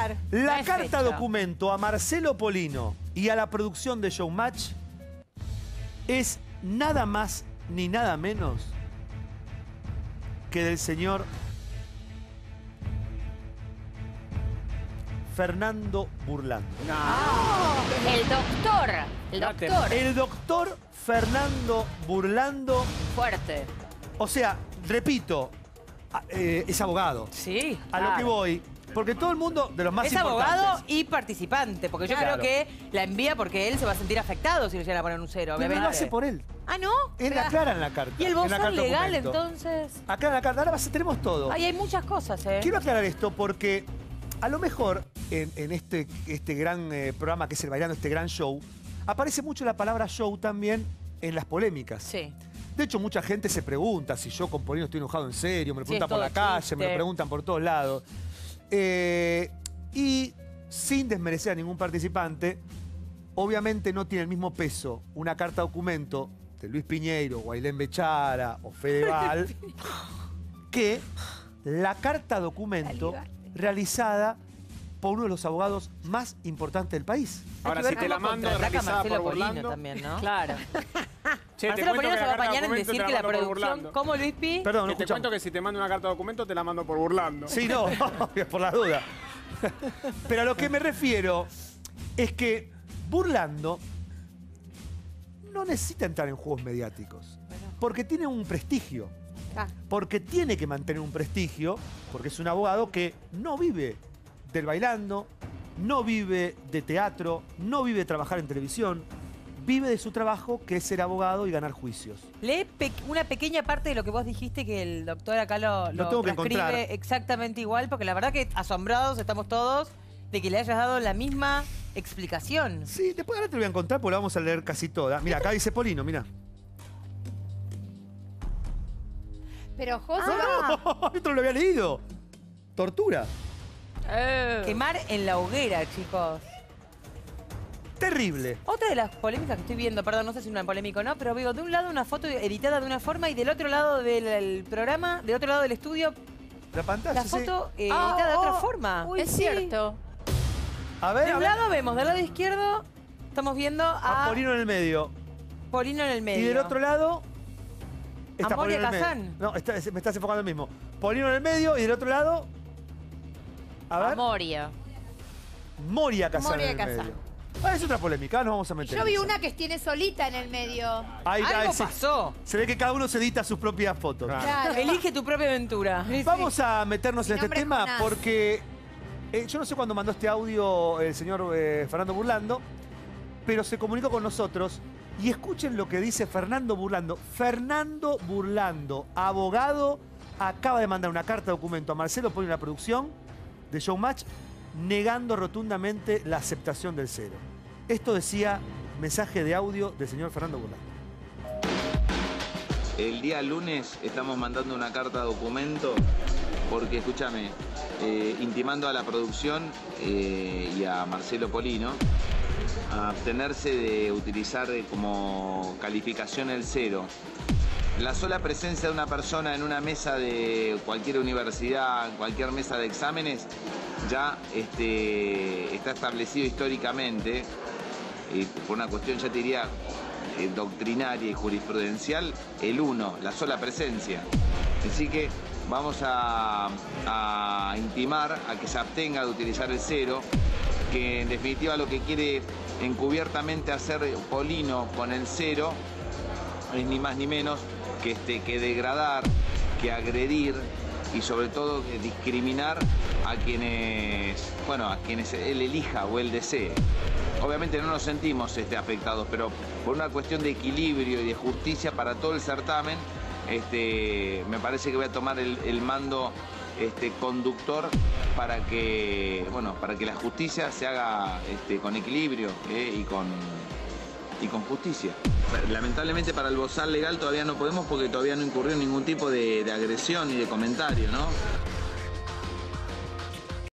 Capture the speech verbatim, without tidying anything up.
Oscar. La No es carta fecha. documento a Marcelo Polino y a la producción de Showmatch es nada más ni nada menos que del señor Fernando Burlando. El doctor. El Date. doctor. El doctor Fernando Burlando, Fuerte. o sea, repito, a- eh, es abogado. Sí, A lo que claro. voy, porque todo el mundo de los más Es importantes. abogado y participante, porque yo Claro. creo que la envía porque él se va a sentir afectado si le llegan a poner un cero, Pero obviamente. lo hace por él. Ah, ¿no? Él Pero- aclara en la carta. ¿Y el en la bozal carta legal, documento. entonces? Acá en la carta, ahora vas- tenemos todo. Ay, hay muchas cosas, ¿eh? Quiero aclarar esto porque a lo mejor en, en este, este gran eh, programa que es el Bailando, este gran show, aparece mucho la palabra show también en las polémicas. Sí. De hecho, mucha gente se pregunta si yo con Polino estoy enojado en serio, me lo Sí, es preguntan por todo la calle, chiste. me lo preguntan por todos lados. Eh, y sin desmerecer a ningún participante, obviamente no tiene el mismo peso una carta documento de Luis Piñeiro, o Ailén Bechara, o Fedeval, que la carta documento realizada por uno de los abogados más importantes del país. Ahora, Hay que si ver te la cómo mando contraataca a realizada Marcelo por Polino Burlando. también, ¿no? Claro. Che, te Marcelo cuento Polino que se va la a carta apañar en documento decir te la que la mando por producción... Burlando. ¿Cómo, Luispi? Perdón, no Que te escuchamos. cuento que si te mando una carta documento te la mando por Burlando. Sí, no, por la duda. Pero a lo que me refiero es que Burlando no necesita entrar en juegos mediáticos. Porque tiene un prestigio. Ah. Porque tiene que mantener un prestigio, porque es un abogado que no vive del bailando, no vive de teatro, no vive de trabajar en televisión, vive de su trabajo, que es ser abogado y ganar juicios. Lee pe- una pequeña parte de lo que vos dijiste que el doctor acá lo, Lo tengo que transcribe encontrar. exactamente igual, porque la verdad que asombrados estamos todos de que le hayas dado la misma explicación. Sí, después ahora te lo voy a encontrar porque la vamos a leer casi toda. Mira, acá dice Polino, mira. Pero José Ah. va... Esto no lo había leído. Tortura. Eh. Quemar en la hoguera, chicos. Terrible. Otra de las polémicas que estoy viendo, perdón, no sé si es una polémica o no, pero veo de un lado una foto editada de una forma y del otro lado del el programa, del otro lado del estudio, La pantalla, la sí. foto eh, Ah, editada de otra oh, forma. Uy, es cierto. A ver, De a un ver. lado vemos, del lado izquierdo, estamos viendo A a, Polino en el medio. Polino en el medio. Y del otro lado... A Moria Polino en el Kazán. medio. No, está- me estás enfocando el mismo. Polino en el medio y del otro lado... A ver. Moria. Moria Kazán Moria en el Kazán. medio. Ah, es otra polémica, nos vamos a meter. Yo en vi esa. una que tiene solita en el medio. Ahí, ahí Algo se, pasó. se ve que cada uno se edita sus propias fotos. Claro. Claro. Elige tu propia aventura. Vamos a meternos Mi en este nombre es tema Jonás. porque eh, yo no sé cuándo mandó este audio el señor eh, Fernando Burlando, pero se comunicó con nosotros y escuchen lo que dice Fernando Burlando. Fernando Burlando, abogado, acaba de mandar una carta de documento a Marcelo Polino en la producción de Showmatch negando rotundamente la aceptación del cero. Esto decía mensaje de audio del señor Fernando Burlando. El día lunes estamos mandando una carta documento porque, escúchame, eh, intimando a la producción eh, y a Marcelo Polino a abstenerse de utilizar eh, como calificación el cero. La sola presencia de una persona en una mesa de cualquier universidad, cualquier mesa de exámenes, ya este, está establecido históricamente, eh, por una cuestión, ya te diría, eh, doctrinaria y jurisprudencial, el uno, la sola presencia. Así que vamos a, a intimar a que se abstenga de utilizar el cero, que en definitiva lo que quiere encubiertamente hacer Polino con el cero es ni más ni menos que, este, que degradar, que agredir y sobre todo que discriminar a quienes, bueno, a quienes él elija o él desee. Obviamente no nos sentimos este, afectados, pero por una cuestión de equilibrio y de justicia para todo el certamen, este, me parece que voy a tomar el, el mando este, conductor para que, bueno, para que la justicia se haga este, con equilibrio eh, y con y con justicia. Lamentablemente para el bozal legal todavía no podemos porque todavía no incurrió en ningún tipo de, de agresión ni de comentario, ¿no?